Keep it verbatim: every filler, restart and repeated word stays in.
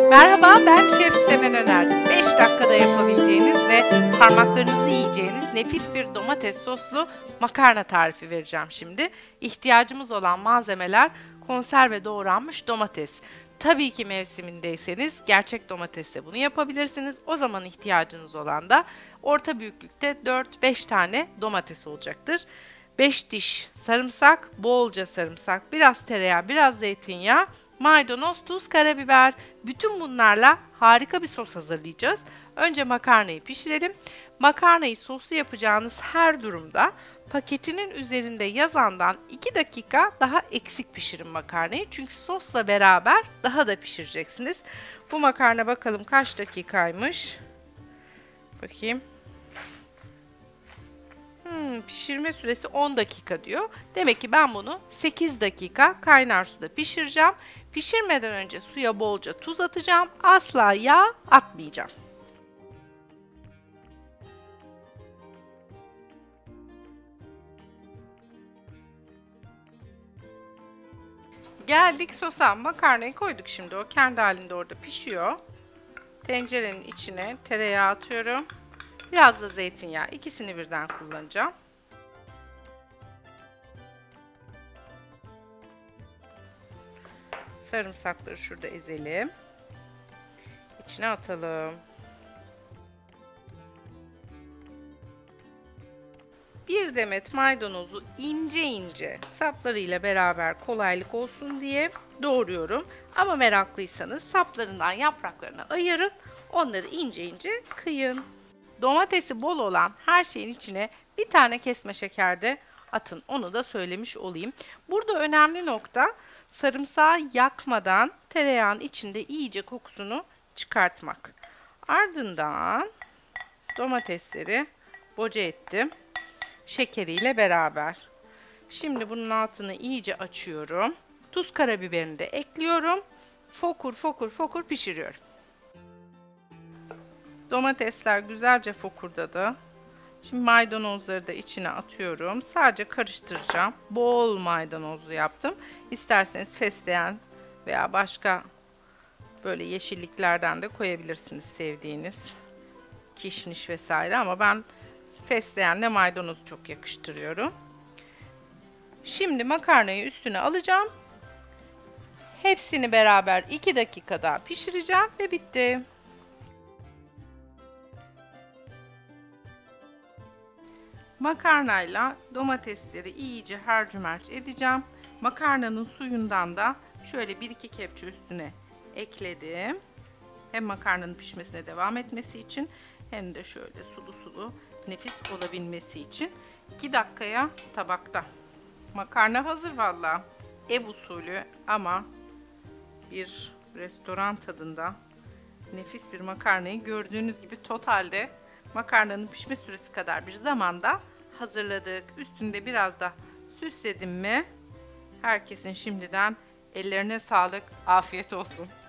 Merhaba, ben Şef Semen Öner. beş dakikada yapabileceğiniz ve parmaklarınızı yiyeceğiniz nefis bir domates soslu makarna tarifi vereceğim şimdi. İhtiyacımız olan malzemeler konserve doğranmış domates. Tabii ki mevsimindeyseniz gerçek domatesle bunu yapabilirsiniz. O zaman ihtiyacınız olan da orta büyüklükte dört beş tane domates olacaktır. beş diş sarımsak, bolca sarımsak, biraz tereyağı, biraz zeytinyağı, maydanoz, tuz, karabiber. Bütün bunlarla harika bir sos hazırlayacağız. Önce makarnayı pişirelim. Makarnayı soslu yapacağınız her durumda paketinin üzerinde yazandan iki dakika daha eksik pişirin makarnayı. Çünkü sosla beraber daha da pişireceksiniz. Bu makarna bakalım kaç dakikaymış. Bakayım. Hmm, pişirme süresi on dakika diyor. Demek ki ben bunu sekiz dakika kaynar suda pişireceğim. Pişirmeden önce suya bolca tuz atacağım. Asla yağ atmayacağım. Geldik sosa. Makarnayı koyduk şimdi. O kendi halinde orada pişiyor. Tencerenin içine tereyağı atıyorum. Biraz da zeytinyağı. İkisini birden kullanacağım. Sarımsakları şurada ezelim. İçine atalım. Bir demet maydanozu ince ince saplarıyla beraber kolaylık olsun diye doğruyorum. Ama meraklıysanız saplarından yapraklarını ayırıp onları ince ince kıyın. Domatesi bol olan her şeyin içine bir tane kesme şeker de atın. Onu da söylemiş olayım. Burada önemli nokta sarımsağı yakmadan tereyağın içinde iyice kokusunu çıkartmak. Ardından domatesleri boca ettim. Şekeriyle beraber. Şimdi bunun altını iyice açıyorum. Tuz, karabiberini de ekliyorum. Fokur fokur fokur pişiriyorum. Domatesler güzelce fokurdadı. Şimdi maydanozları da içine atıyorum. Sadece karıştıracağım. Bol maydanozlu yaptım. İsterseniz fesleğen veya başka böyle yeşilliklerden de koyabilirsiniz sevdiğiniz. Kişniş vesaire ama ben fesleğenle maydanozu çok yakıştırıyorum. Şimdi makarnayı üstüne alacağım. Hepsini beraber iki dakika daha pişireceğim ve bitti. Makarnayla domatesleri iyice harcümerç edeceğim. Makarnanın suyundan da şöyle bir iki kepçe üstüne ekledim. Hem makarnanın pişmesine devam etmesi için hem de şöyle sulu sulu nefis olabilmesi için. iki dakikaya tabakta. Makarna hazır valla. Ev usulü ama bir restoran tadında nefis bir makarnayı gördüğünüz gibi totalde makarnanın pişme süresi kadar bir zamanda hazırladık. Üstünde biraz da süsledim mi herkesin şimdiden ellerine sağlık, afiyet olsun.